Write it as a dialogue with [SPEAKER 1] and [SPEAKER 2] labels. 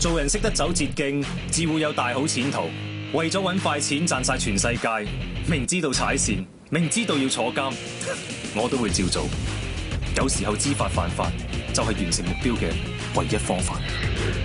[SPEAKER 1] 做人識得走捷徑，自會有大好前途。為咗揾快錢賺晒全世界，明知道踩線，明知道要坐監，我都會照做。有時候知法犯法，就係完成目標嘅唯一方法。